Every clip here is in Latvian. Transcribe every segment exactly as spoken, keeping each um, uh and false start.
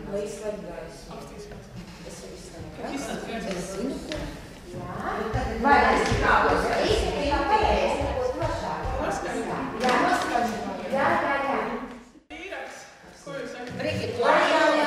Lai izslēg gaisu. Apstīsimies. Tas ir izslēg gaisu. Es zinu, ka... Jā. Vai es kādos īsti tā pareizi, ko drošāk? Noskaņu. Jā, noskaņu. Jā, jā, jā. Vīraks. Ko jūs sakat? Brigita, Jā, jā, jā.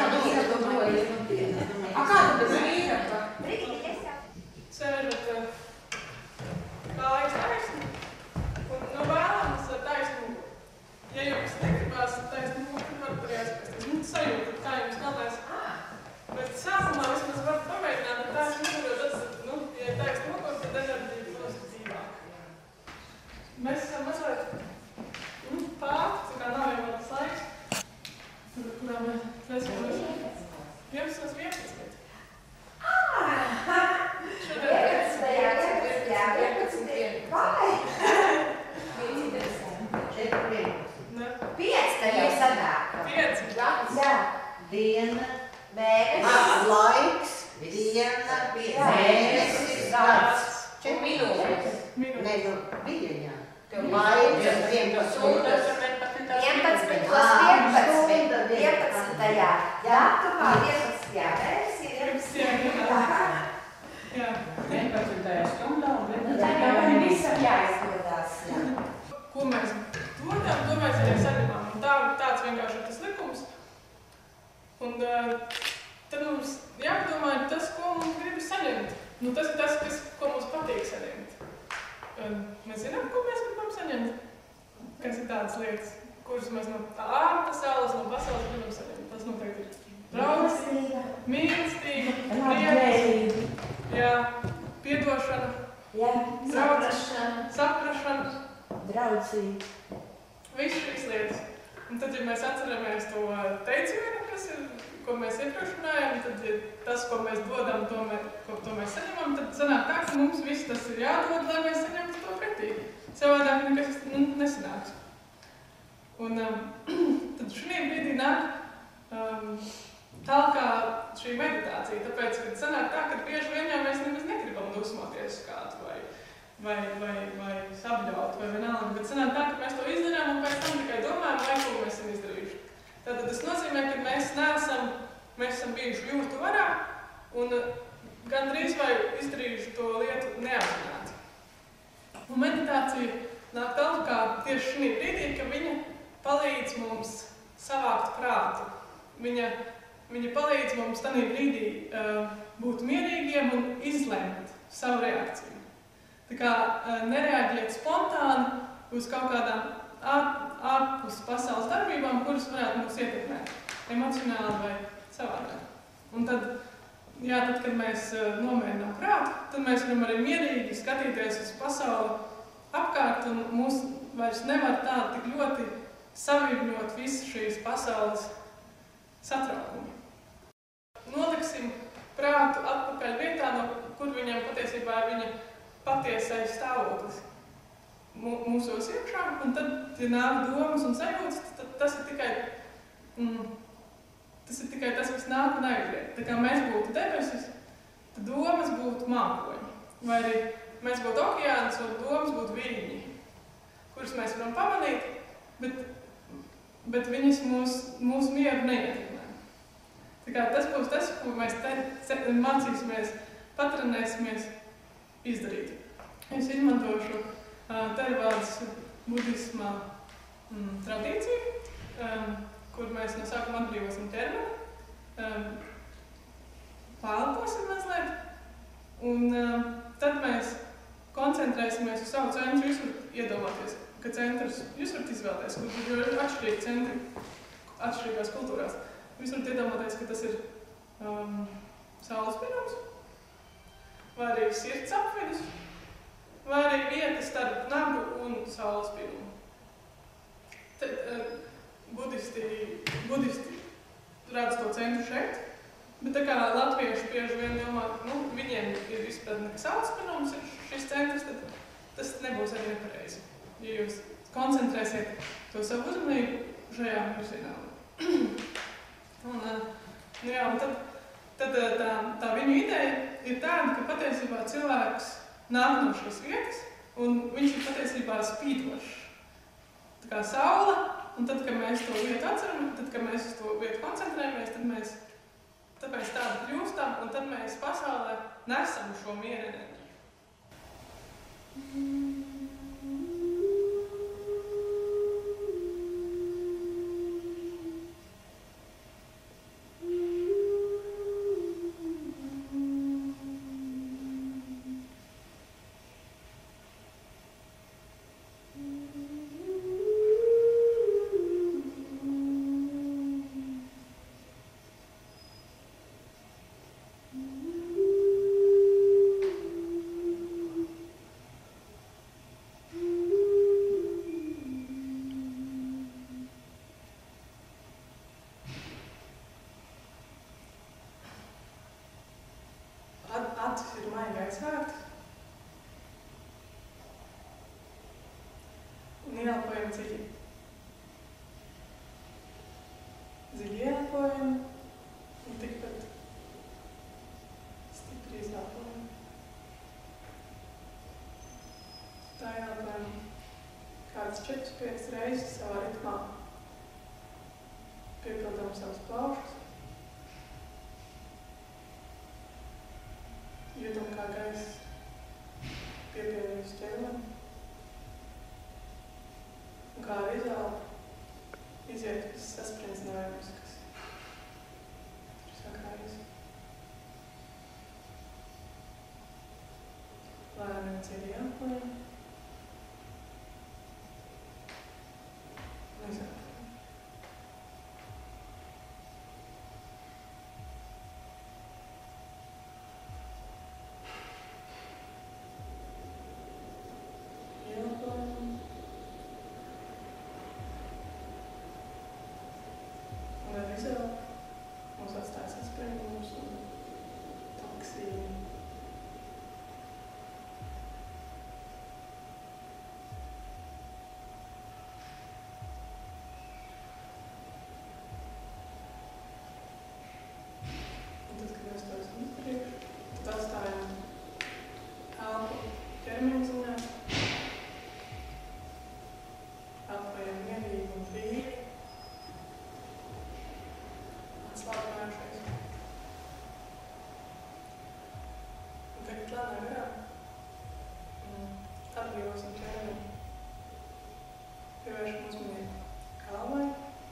A kā tu bez vīraka? Brigita, es jau. Sēžat kājas taisni un no vēlams ar taisnu. Ja jums negribās taisnu mūku, tad varat arī aizpēsties. Nu, sajūtat, kā jums galvēs. Bet sākumā vismaz varat pamēģināt, bet taisnu mūku, tad, nu, ja taisnu mūku, tad enerģija pozitīvāk. Mēs esam mazliet nu, pārti, tā kā nav jau vēl tas laiks, kurā mēs redzam vienpadsmit vienpadsmit. vienpadsmit, jā, vienpadsmit. Vai? Piectajā sanāk. Pieci. Jā. Diena, Mēnesis. laiks, diena, mēnesis, gads. Četri minūtes. Minūtes. Ne, nu, bija, jā. Tev Laiks, vienpadsmit stundas. vienpadsmit plus vienpadsmit. vienpadsmitajā datumā, vienpadsmitajā mēnesī, vienpadsmitajā. Jā. vienpadsmitajā stundā un vienpadsmitajā vienpadsmitajā visam jāizpildās. Ko mēs dodam, to mēs arī saņemam. Un tā, tāds vienkārši ir tas likums. Un uh, tad mums jāpadomā tas, ko mums gribas saņemt. Nu, tas ir tas, kas, ko mums patīk saņemt. Uh, mēs zinām, ko mēs gribam saņemt. Kas ir tādas lietas, kuras mēs no ārpasaules, no pasaules gribam saņemt. Tas noteikti ir draudzība, mīlestība, prieks, jā, piedošana, Jā, saprašana, saprašana. draudzība. Visu šīs lietas. Un tad, ja mēs atceramies to teicienu, kas ir, ko mēs iepriekš runājam, tad ja tas, ko mēs dodam, to, mē, ko, to mēs saņemam, tad sanāk tā, ka mums viss tas ir jādod, lai mēs saņemtu to pretī. Savādāk nekas nu, nesanāks. Un um, tad šī brīdī nāk um, tālākā šī meditācija, tāpēc, ka sanāk tā, ka bieži vien jau mēs nemaz negribam dusmoties kādu vai vai, vai, vai sabļaut, vai vienalga, bet sanāk tā, ka mēs to izdarām un pēc tam tikai domājam, vai ko mēs esam izdarījuši. Tātad tas nozīmē, ka mēs neesam, mēs esam bijuši jūtu varā un gandrīz vai izdarījuši to lietu neapzināti. Un meditācija nāk tālāk kā tieši šī brīdī, ka viņa palīdz mums savākt prātu. Viņa, viņa palīdz mums tādā brīdī uh, būt mierīgiem un izlemt savu reakciju. Tā kā nereaģēt spontāni uz kaut kādām ārpus pasaules darbībām, kuras varētu mūs ietekmēt emocionāli vai savādāk. Un tad, jā, tad, kad mēs nomērinām prātu, tad mēs varam arī mierīgi skatīties uz pasauli apkārt un mūs vairs nevar tā tik ļoti savīgņot visu šīs pasaules satraukumi. Noliksim prātu atpakaļ vietā, no kur viņam patiesībā ir viņa patiesais stāvoklis mūsos iekšā, un tad, ja nāk domas un sajūtas, tad tas ir tikai, mm, tas ir tikai tas, kas nāk un aiziet. Tā kā mēs būtu debesis, tad domas būtu mākoņi. Vai arī mēs būtu okeāns un domas būtu viļņi, kurus mēs varam pamanīt, bet, bet viņas mūs, mūsu mieru neietekmē. Tā kā tas būs tas, ko mēs te mācīsimies, patrenēsimies izdarīt. Es izmantošu uh, Theravādas budisma mm, tradīciju, um, kur mēs no sākuma atbrīvosim ķermeni, um, pālposim mazliet, un um, tad mēs koncentrēsimies uz savu centru. Jūs varat iedomāties, ka centrus jūs varat izvēlēties, kur ir atšķirīgi centri atšķirīgās kultūrās. Jūs varat iedomāties, ka tas ir um, saules pirms, vai arī sirds apvidus, vai arī vieta starp nagu un saules pilnu. Tad uh, budisti, budisti redz to centru šeit, bet tā kā latvieši bieži vien domā, nu, viņiem ir izpratne, ka saules pilnums ir šis centrs, tad tas nebūs arī nepareizi. Ja jūs koncentrēsiet to savu uzmanību šajā virzienā. un, uh, nu jā, un tad Tad tā, tā viņu ideja ir tāda, ka patiesībā cilvēks nāk no šīs vietas, un viņš ir patiesībā spīdošs. Tā kā saule, un tad, kad mēs to vietu atceram, tad, kad mēs uz to vietu koncentrējamies, tad mēs tāpēc tādu kļūstam, un tad mēs pasaulē nesam šo miera enerģiju. Acis ir maigi aizvērtas. Un ieelpojam dziļi. Dziļi ieelpojam un tikpat stipri izelpojam. Tā ieelpojam kādas četras piecas reizes savā ritmā. Piepildām savus plaušus. Jūtam, kā gaiss piepildījus ķermeni. Un kā ar izelpu iziet viss sasprinzinājums, kas tur sakrājas. Lēnām dziļi ieelpojam. Un izelpojam. Un ar izelpu mums atstājas atspringums un toksīni. Un tad, kad mēs to esam izdarījuši, tad atstājam elpu ķermeņa ziņā. Elpojam mierīgi un brīvi. Atslābinājušies. Un tagad lēnām garām atbrīvosim ķermeni. Pievēršam uzmanību kalvai,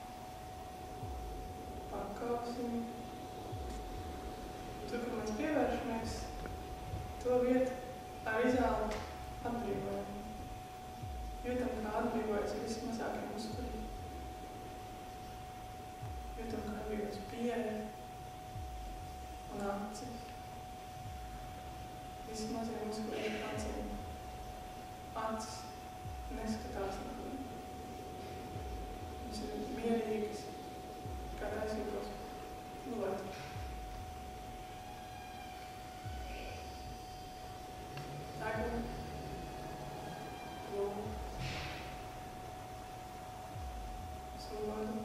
pakausim. Un tur, kur mēs pievēršamies, to vietu ar izelpu atbrīvojam. Jūtam, kā atbrīvojas visi mazākie muskuļi. Jūtam, kā atbrīvojas pieeja un acis. Visi mazie muskuļi ir acīm. Acis neskatās nekur. Viņas ir mierīgas, kā taisītos ļoti. Tagad lūgu. Sodu.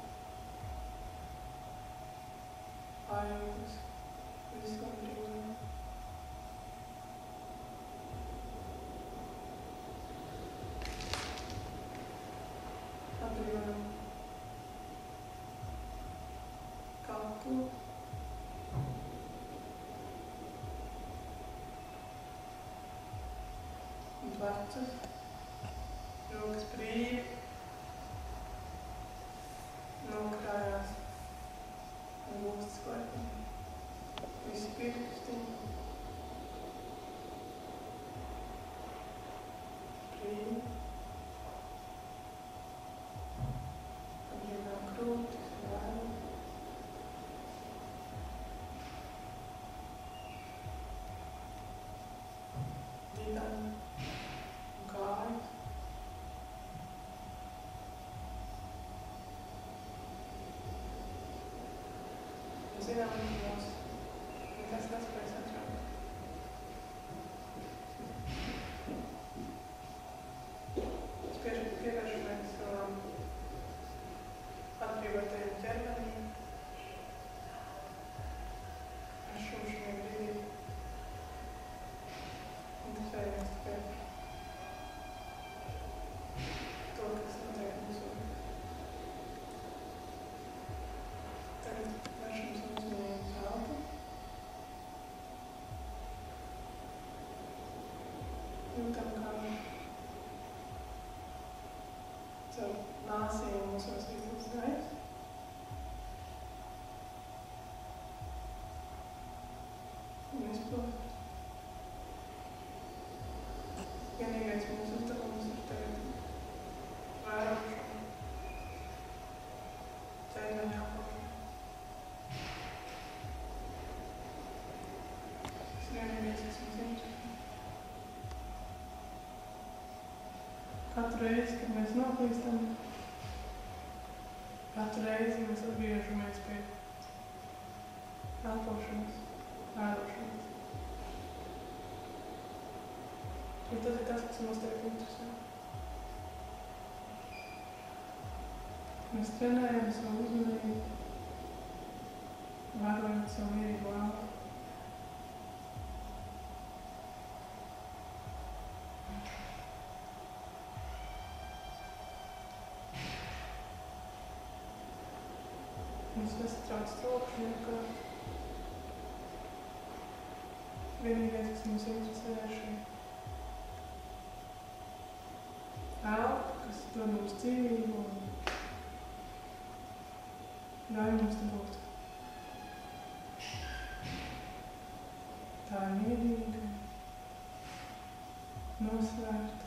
Aitas. Visu atbrīvojumu. Atbrīvojam kaklu. Un plecus. Rokas brīvi. Nokrājās. Un gūstas klēpni. Visi pirkstiņi. Brīvi. Atbrīvojam krūtis un vēlu. Dibeni un kājas. Un zinām, ka mums nekas nespējas atraukt. Pievēršamies savam atbrīvotajam ķermenim. Ar šūšaniem brīvi. Un ticējamies tikai to, kas notiek mūsu. Tagad vēršam savu uzmanību Katru reizi, kad mēs noklīstam, katru reizi mēs atgriežamies pie elpošanas, ēdošanas. Un tas ir tas, kas mums tiek interesē. Mēs trenējam savu uzmanību, vērojot savu mierīgu elpu. Mums nesatrauc trokšņi nekād. Vienīgais, kas mums interesē, ir šī elpa, kas dod mums dzīvību un ļauj mums te būt. Tā ir mierīga, nosvērta.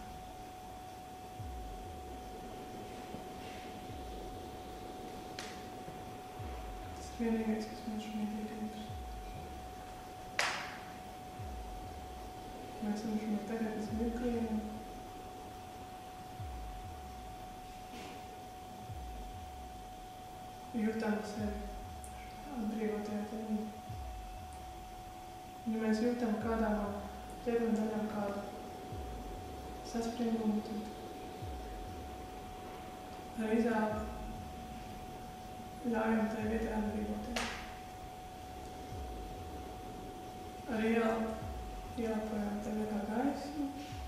Vienīgais, kas mums šodien ir interesē. Mēs esam šodien tagadnes mirkliem. Jūtam sevi atbrīvotajā ķermenī. Ja mēs jūtam kādā no ķermeņa daļām kādu saspringumu, tad ar izelpu ļaujam tai vietai atbrīvoties. Ar ielpu ielpojam tai vietā gaismu.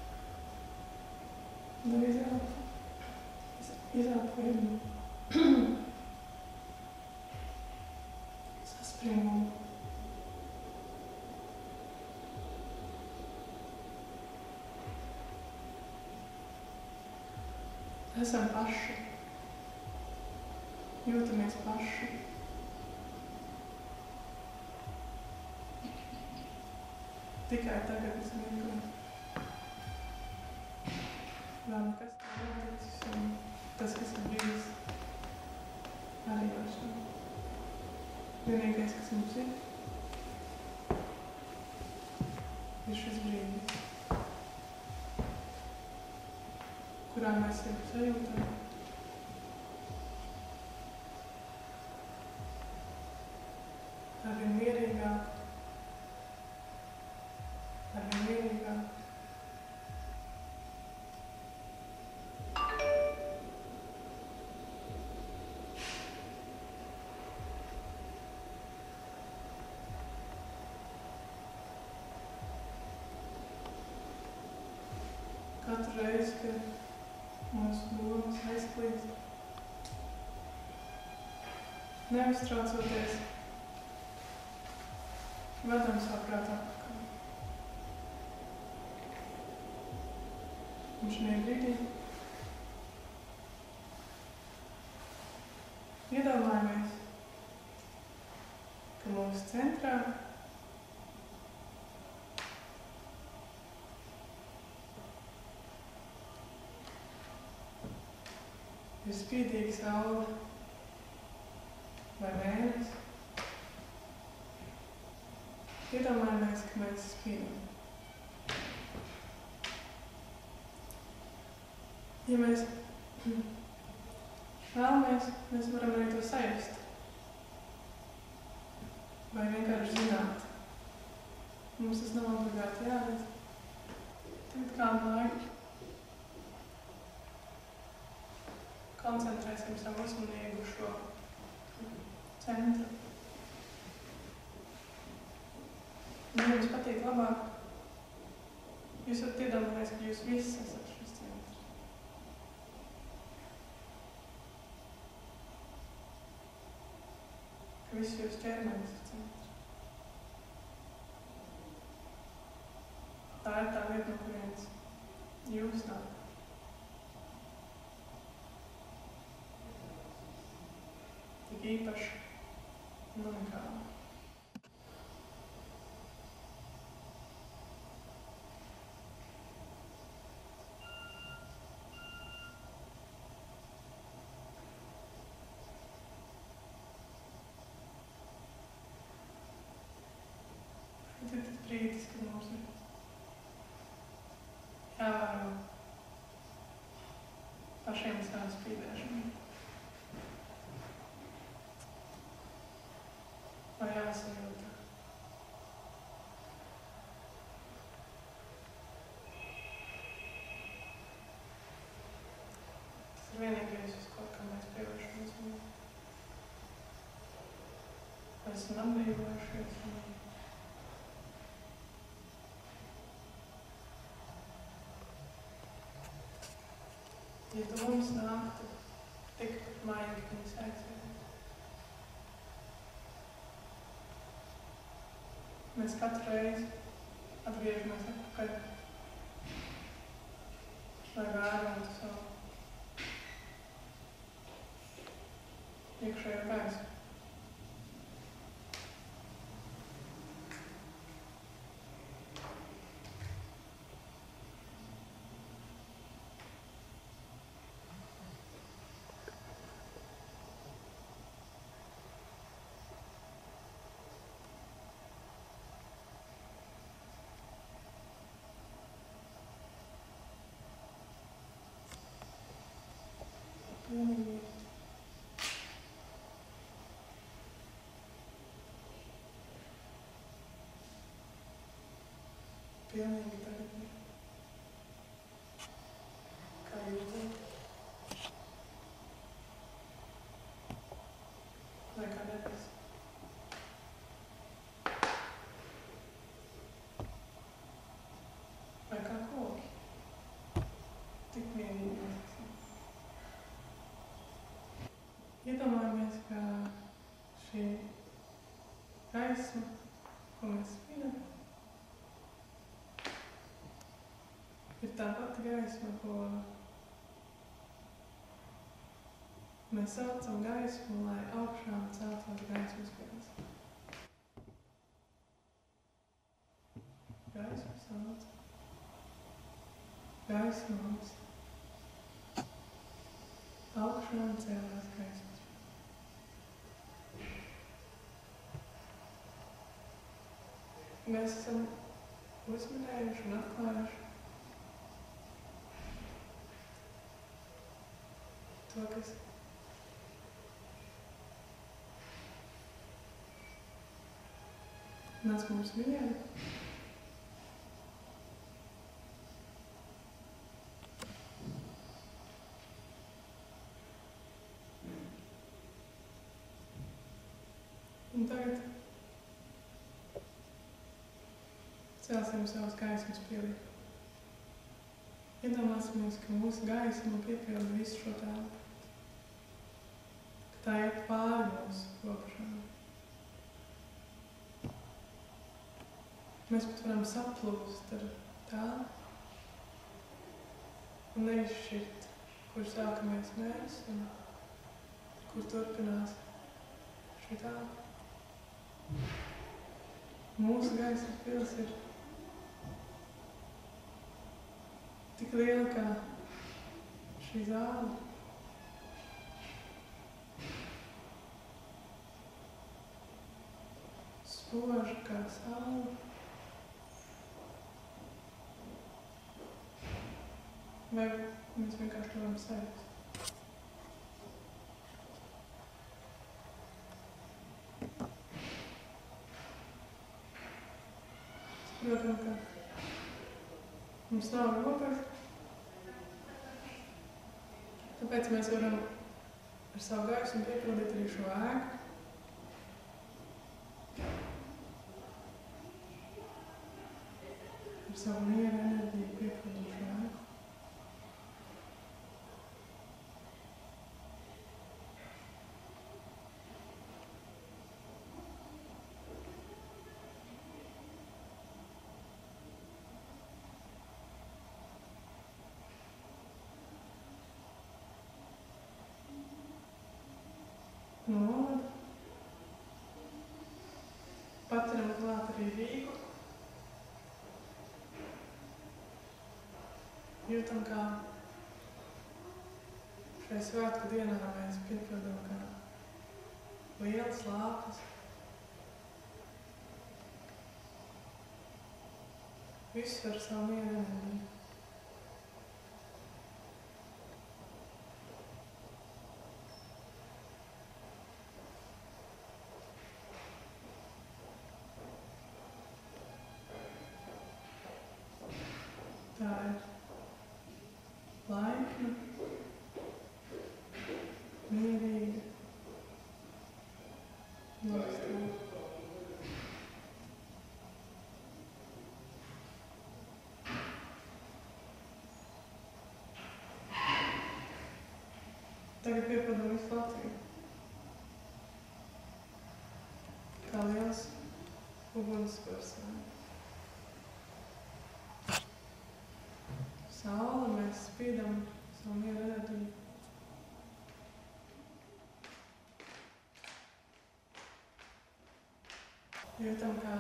Un ar izelpu izelpojam saspringumu. Esam paši. Jūtamies paši. Tikai tagad es mirkli. Vēl nekas tā noticis, un tas, kas ir bijis, arī vairs nav. Vienīgais, kas mums ir, ir šis brīdis, kurā mēs sevi sajūtam. Arvien mierīgāk, arvien mierīgāk. Katru reizi, kad mūsu domas aizklīst, neuztraucoties, vedam savu prātu atpakaļ. Un šajā brīdī iedomājamies, ka mūsu centrā ir spīdīga saule vai mēnesis. Iedomājamies, ka mēs spīdam. Ja mēs vēlamies, mēs varam arī to sajust. Vai vienkārši zināt. Mums tas nav obligāti jāredz. Tagad kādu laiku koncentrēsim savu uzmanību uz šo centru. Ja jums patīk labāk, jūs varat iedomāties, ka jūs visi esat šis centrs. Ka viss jūs ķermenis ir centrs. Tā ir tā vieta, no kurienes jūs nāk. Tik īpaši un unikāli. Tas ir tas brīdis, kad mums ir jāvēro pašiem savu spīdēšanu. Vai jāsajūta? Tas ir vienīgais, uz kaut kā mēs pievēršamies. Vai esam atbrīvojušies? Ja domas nāktu tik maigi, ka viņas aizvien. Mēs katru reizi atgriežamies atpakaļ, lai vērotu savu iekšējo gaisu. Pilnīgi. Pilnīgi tagad. Kā jūtat? Vai kā debes? Vai kā koki? Tik mierīgi mēs esam. Iedomājamies, ka šī gaisma, ko mēs spinam, ir tā pati gaisma, ko mēs saucam gaismu, lai augšām celtos gaismas pils. Gaismu sauc. Gaismās. Augšām cēlās gaismas. Mēs esam uzmanējuši un atklājuši to, kas nāc mums mieru. Un tagad celsim savus gaismas pilī. Iedomāsimies, ka mūsu gaisma piepilda visu šo telpu. Ka tā iet pāri mūsu robežām. Mēs pat varam saplūst ar telpu un neizšķirt, kur sākamies mēs un kur turpinās šī telpa. Mūsu gaismas pils ir tik liela kā šī zāle. Spoža kā saule. Vai mēs vienkārši varam sajust? Saprotam, ka mums nav robežu, tāpēc mēs varam ar savu gaismu piepildīt arī šo ēku. Ar savu mieru enerģiju piepildīt šo ēku. Novada. Paturam klāt arī Rīgu. Jūtam, kā šai svētku dienā mēs piepildam kā lielas lāpas. Visu ar savu mieru enerģiju. laipna, mierīga, nostāja. Tagad piepadam visu Latviju. Kā liels ugunskurs. Saule, mēs spīdam savu mieru enerģiju. Jūtam, kā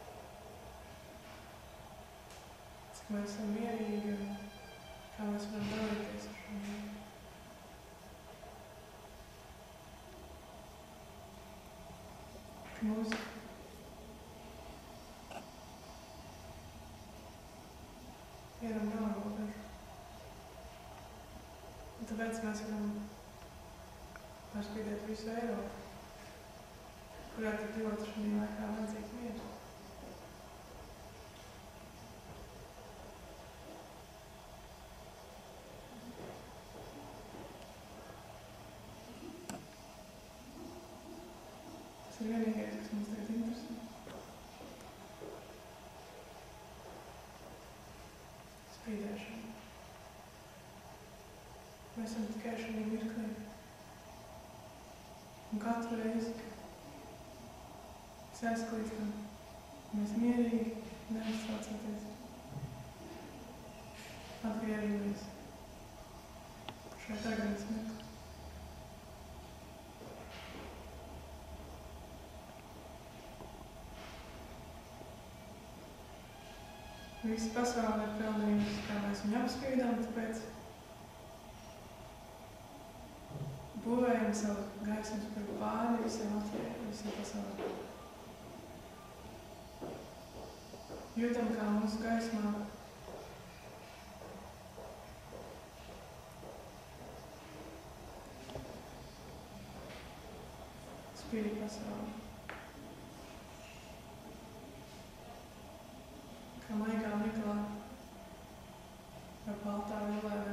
cik mēs esam mierīgi un kā mēs varam dalīties ar šo mieru. Mūzika. Ieram nav robežu. Un tāpēc mēs varam pārspīdēt visu Eiropu, kurā tik ļoti šajā laikā vajadzīgs miers. Tas ir vienīgais, kas mums tagad interesē. Spīdēšana. Mēs esam tikai šajā mirklī. Un katru reizi, kas aizklīstam, mēs mierīgi, neuztraucoties, atgriežamies šajā tagadnes mirklī. Visa pasaule ir pelnījusi, kā mēs viņu apspīdām, tāpēc būvējam savu gaismas par pāri visiem Latvijai, visiem pasaulē. Jūtam, kā mūsu gaismā spīd pasauli. Kā maigā miglā ar baltā vilēnē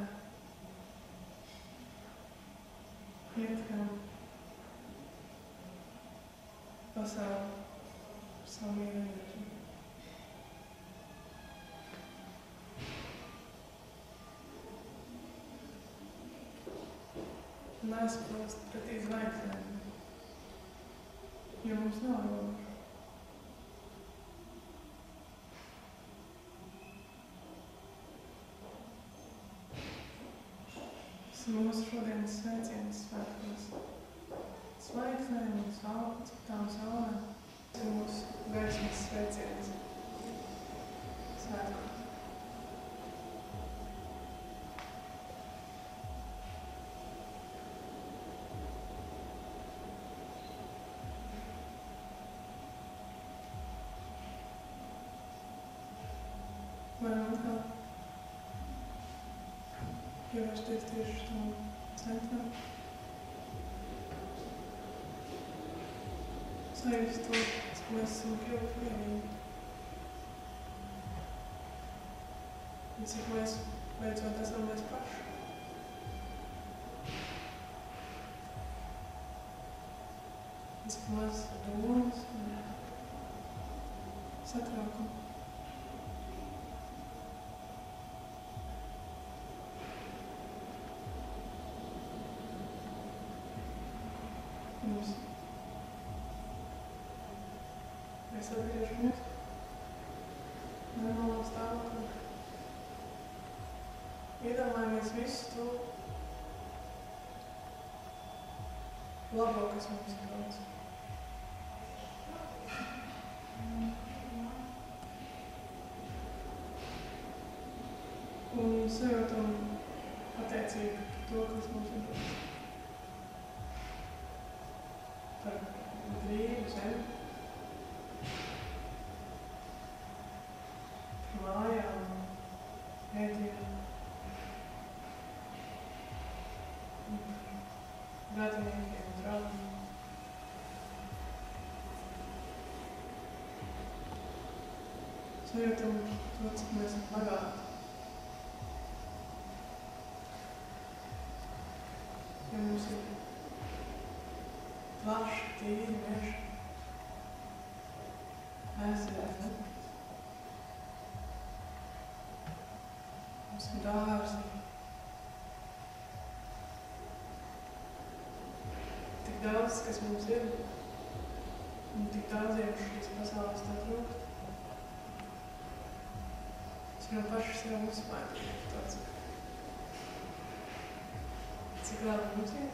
ietekam pasauli ar savu mieru enerģiju. Un aizplūst pretī zvaigznēm, jo mums nav robežu. Mūsu šodienas sveicienas svētkos zvaigznēm un saule, tām saulēm. Tas ir mūsu gaismas sveicienas svētkos. Varam atkal pievērsties tieši uz to centram. Sajust to, ka mēs esam kļuvuši vienīgi. Un cik mēs beidzot esam mēs paši. Un cik maz domas un satraukumu. Mums. Mēs atgriežamies normālā stāvoklī. Iedomājamies visu to labo, kas mums ir daudz. Un sajūtam pateicību par to, kas mums ir daudz. Par brīvu zemi, par mājām, ēdienām, par radiniekiem un draugiem. Sajūtam to, cik mēs esam bagāti. plaši, tīri meži. Aizjāt, ne? Mums ir dārzi. Tik daudz, kas mums ir. Un tik daudziem šīs pasaules tā trūkst. Mēs varam paši sev uzspētīt tāds. Cik labi mums ir?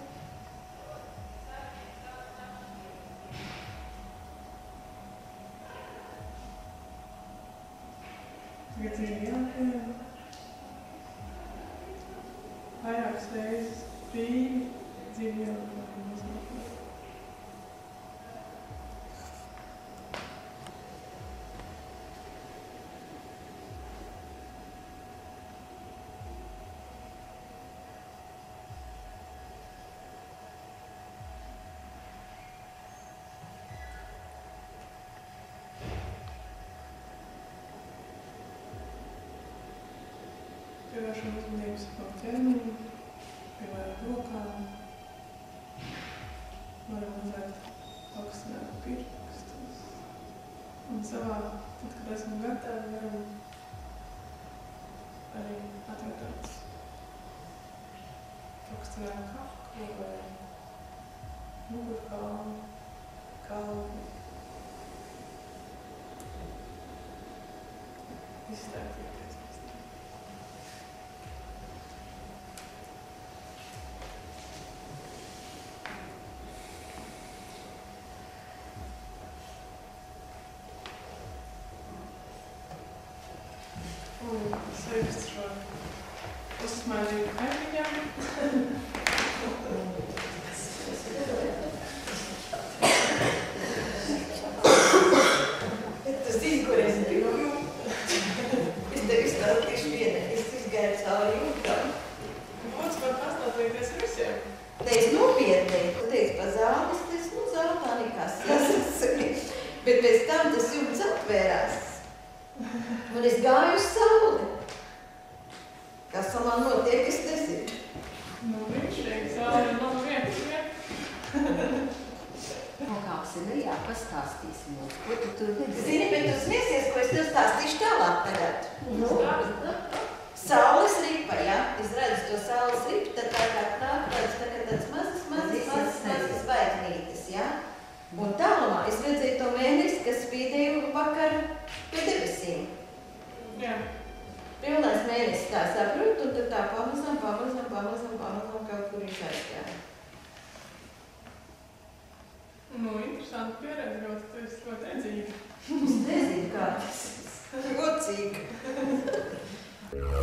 Tagad ir jāpiem. Vairākas reizes brīvi dzīviem un mazliet. Pievēršam uzmanību savam ķermenim, piemēram rokām. Varam uzliekt pakustināt pirkstus. Un savā, tad, kad esam gatavi, varam arī atvērt acis. Pakustināt kaklu vai mugurkaulu, kalnu. Izstājieties. Un sveikst šo uzsmaidīgu kaimiņām. Tu zini, kur es biju? Es tev izstāstīšu vienu. Es izgāju cauri jūtām. Lūdzu, var pastāstīties visiem. Ne, es nopietni. Tu teici pa zāli, es teicu, nu zāli tā nekas. Jāsaka. Bet pēc tam tas jūtas atvērās. Un es gāju uz sauli. Kas samā notiek, es nezinu. Nu, viņš tiek sauli, nav viens vien. Nokāpsi lejā, pastāstīsi mums, ko tu tur redzēji? Zini, bet tu smiesies, ko es tev stāstīšu tālāk tagad. Nu? Saules ripa, ja? Es redzu to saules ripu, tad tā kā tā, tāds, tā kā tāds mazas, mazas, mazas, mazas zvaigznītes, ja? Un tālumā es redzēju to mēnesi, kas spīdēja vakar pie debesīm. Jā. Pilnais mēnesis tā saprot, un tad tā pamazām, pamazām, pamazām, pamazām kaut kur viņš aizgāja. Nu, interesanti pieredze, jo tu esi ļoti edzīga. Es nezinu, kā tas ir. Gocīgi.